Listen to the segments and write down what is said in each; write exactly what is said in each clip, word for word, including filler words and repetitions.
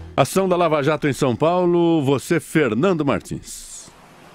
Ação da Lava Jato em São Paulo, você, Fernando Martins.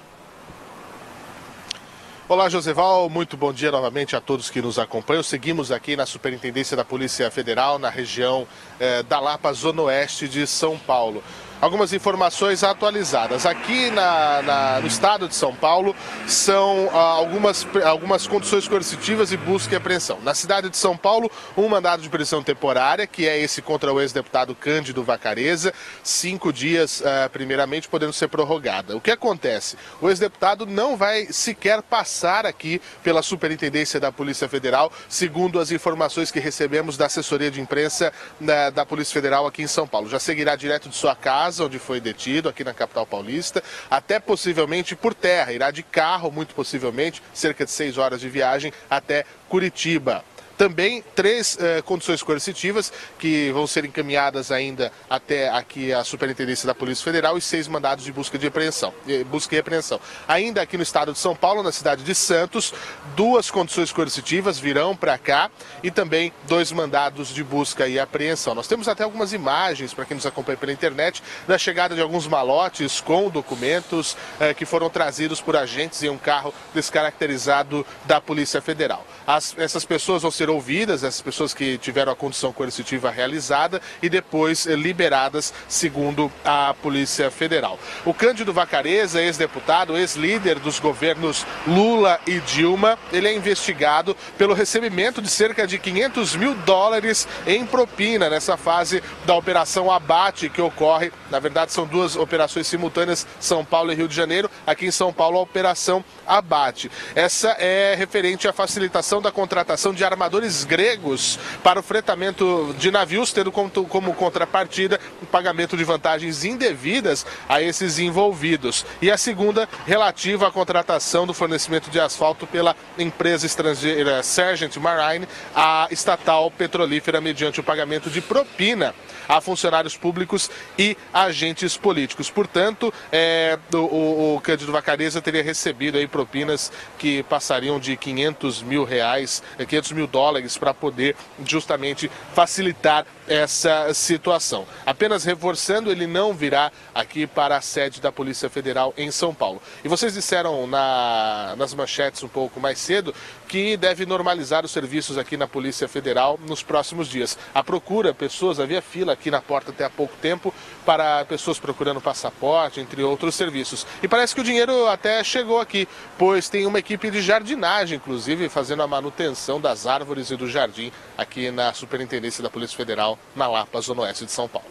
Olá, Joseval, muito bom dia novamente a todos que nos acompanham. Seguimos aqui na Superintendência da Polícia Federal, na região eh, da Lapa, Zona Oeste de São Paulo. Algumas informações atualizadas. Aqui na, na, no estado de São Paulo são ah, algumas, algumas condições coercitivas e busca e apreensão. Na cidade de São Paulo, um mandado de prisão temporária, que é esse contra o ex-deputado Cândido Vacarezza, cinco dias, ah, primeiramente, podendo ser prorrogada. O que acontece? O ex-deputado não vai sequer passar aqui pela Superintendência da Polícia Federal, segundo as informações que recebemos da assessoria de imprensa da, da Polícia Federal aqui em São Paulo. Já seguirá direto de sua casa, onde foi detido, aqui na capital paulista, até possivelmente por terra, irá de carro, muito possivelmente, cerca de seis horas de viagem até Curitiba. Também três eh, condições coercitivas que vão ser encaminhadas ainda até aqui a Superintendência da Polícia Federal e seis mandados de busca de apreensão, eh, busca e apreensão. Ainda aqui no estado de São Paulo, na cidade de Santos, duas condições coercitivas virão para cá e também dois mandados de busca e apreensão. Nós temos até algumas imagens, para quem nos acompanha pela internet, da chegada de alguns malotes com documentos eh, que foram trazidos por agentes em um carro descaracterizado da Polícia Federal. As, essas pessoas vão ser ouvidas, essas pessoas que tiveram a condição coercitiva realizada e depois eh, liberadas, segundo a Polícia Federal. O Cândido Vacarezza, ex-deputado, ex-líder dos governos Lula e Dilma, ele é investigado pelo recebimento de cerca de quinhentos mil dólares em propina nessa fase da Operação Abate, que ocorre, na verdade são duas operações simultâneas, São Paulo e Rio de Janeiro. Aqui em São Paulo, a Operação Abate. Essa é referente à facilitação da contratação de armadores gregos para o fretamento de navios, tendo como, como contrapartida o pagamento de vantagens indevidas a esses envolvidos. E a segunda, relativa à contratação do fornecimento de asfalto pela empresa estrangeira Sargent Marine, a estatal petrolífera, mediante o pagamento de propina a funcionários públicos e agentes políticos. Portanto, é, o, o Cândido Vacarezza teria recebido aí propinas que passariam de quinhentos mil reais, quinhentos mil dólares, para poder justamente facilitar essa situação. Apenas reforçando, ele não virá aqui para a sede da Polícia Federal em São Paulo. E vocês disseram na, nas manchetes um pouco mais cedo que deve normalizar os serviços aqui na Polícia Federal nos próximos dias. A procura, pessoas, havia fila aqui na porta até há pouco tempo para pessoas procurando passaporte, entre outros serviços. E parece que o dinheiro até chegou aqui, pois tem uma equipe de jardinagem, inclusive, fazendo a manutenção das árvores e do jardim aqui na Superintendência da Polícia Federal, na Lapa, Zona Oeste de São Paulo.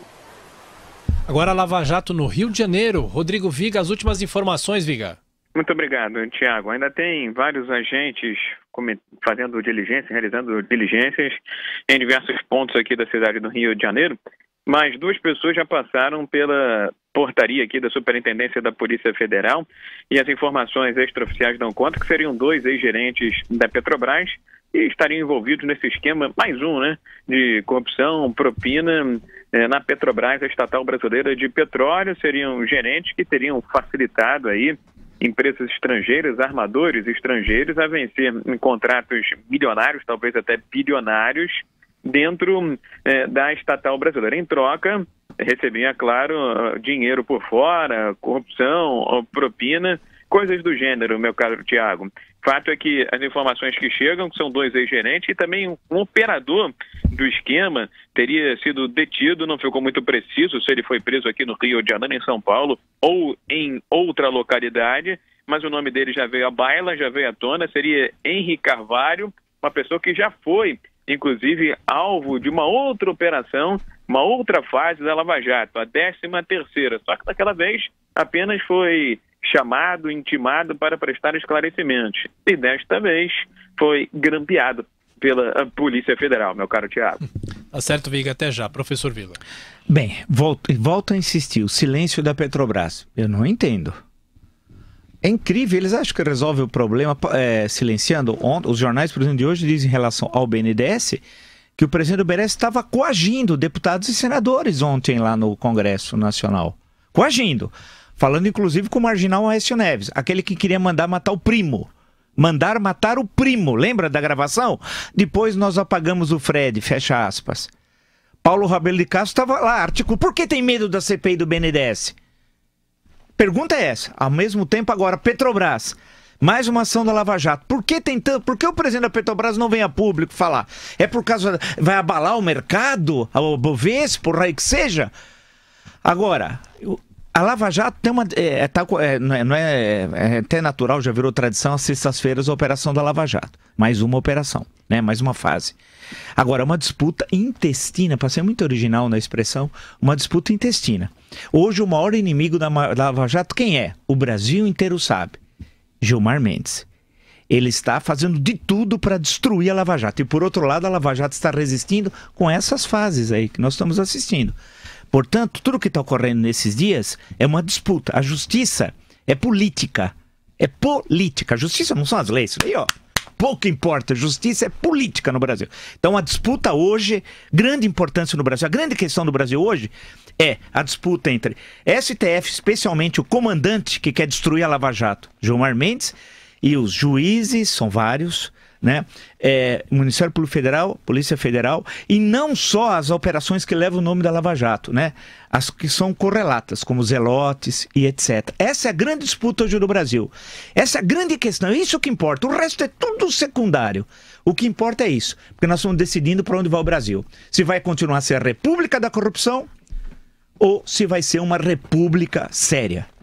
Agora Lava Jato no Rio de Janeiro. Rodrigo Viga, as últimas informações, Viga. Muito obrigado, Tiago. Ainda tem vários agentes fazendo diligência, realizando diligências em diversos pontos aqui da cidade do Rio de Janeiro, mas duas pessoas já passaram pela portaria aqui da Superintendência da Polícia Federal e as informações extraoficiais dão conta que seriam dois ex-gerentes da Petrobras e estariam envolvidos nesse esquema, mais um, né, de corrupção, propina eh, na Petrobras, a estatal brasileira de petróleo. Seriam gerentes que teriam facilitado aí empresas estrangeiras, armadores estrangeiros a vencer em contratos milionários, talvez até bilionários, dentro eh, da estatal brasileira. Em troca, recebia, claro, dinheiro por fora, corrupção, propina, coisas do gênero, meu caro Tiago. Fato é que as informações que chegam, que são dois ex-gerentes, e também um, um operador do esquema teria sido detido, não ficou muito preciso se ele foi preso aqui no Rio de Janeiro, em São Paulo, ou em outra localidade, mas o nome dele já veio à baila, já veio à tona, seria Henri Carvalho, uma pessoa que já foi, inclusive, alvo de uma outra operação, uma outra fase da Lava Jato, a décima terceira, só que daquela vez apenas foi chamado, intimado para prestar esclarecimentos. E desta vez foi grampeado pela Polícia Federal, meu caro Tiago. Tá certo, Viga. Até já. Professor Vila. Bem, volto, volto a insistir. O silêncio da Petrobras. Eu não entendo. É incrível. Eles acham que resolve o problema é, silenciando. Os jornais, por exemplo, de hoje dizem em relação ao B N D E S que o presidente do B N D E S estava coagindo deputados e senadores ontem lá no Congresso Nacional. Coagindo. Falando inclusive com o marginal Aécio Neves, aquele que queria mandar matar o primo. Mandar matar o primo, lembra da gravação? Depois nós apagamos o Fred, fecha aspas. Paulo Rabelo de Castro estava lá, articulou. Por que tem medo da C P I do B N D E S? Pergunta é essa. Ao mesmo tempo, agora, Petrobras. Mais uma ação da Lava Jato. Por que tem tanto? Por que o presidente da Petrobras não vem a público falar? É por causa... Vai abalar o mercado? O Bovespa, por aí que seja? Agora, a Lava Jato tem uma... É, tá, é, não, é, não é, é até natural, já virou tradição, às sextas-feiras a operação da Lava Jato. Mais uma operação, né? Mais uma fase. Agora, uma disputa intestina, para ser muito original na expressão, uma disputa intestina. Hoje, o maior inimigo da Lava Jato, quem é? O Brasil inteiro sabe. Gilmar Mendes. Ele está fazendo de tudo para destruir a Lava Jato. E, por outro lado, a Lava Jato está resistindo com essas fases aí que nós estamos assistindo. Portanto, tudo que está ocorrendo nesses dias é uma disputa. A justiça é política. É política. A justiça não são as leis. Isso aí, ó. Pouco importa, justiça é política no Brasil. Então a disputa hoje, grande importância no Brasil, a grande questão do Brasil hoje é a disputa entre S T F, especialmente o comandante que quer destruir a Lava Jato, Gilmar Mendes, e os juízes, são vários, né? É, Ministério Público Federal, Polícia Federal, e não só as operações que levam o nome da Lava Jato, né? As que são correlatas, como Zelotes e etcétera. Essa é a grande disputa hoje do Brasil. Essa é a grande questão, é isso que importa. O resto é tudo secundário. O que importa é isso, porque nós estamos decidindo para onde vai o Brasil. Se vai continuar a ser a república da corrupção ou se vai ser uma república séria.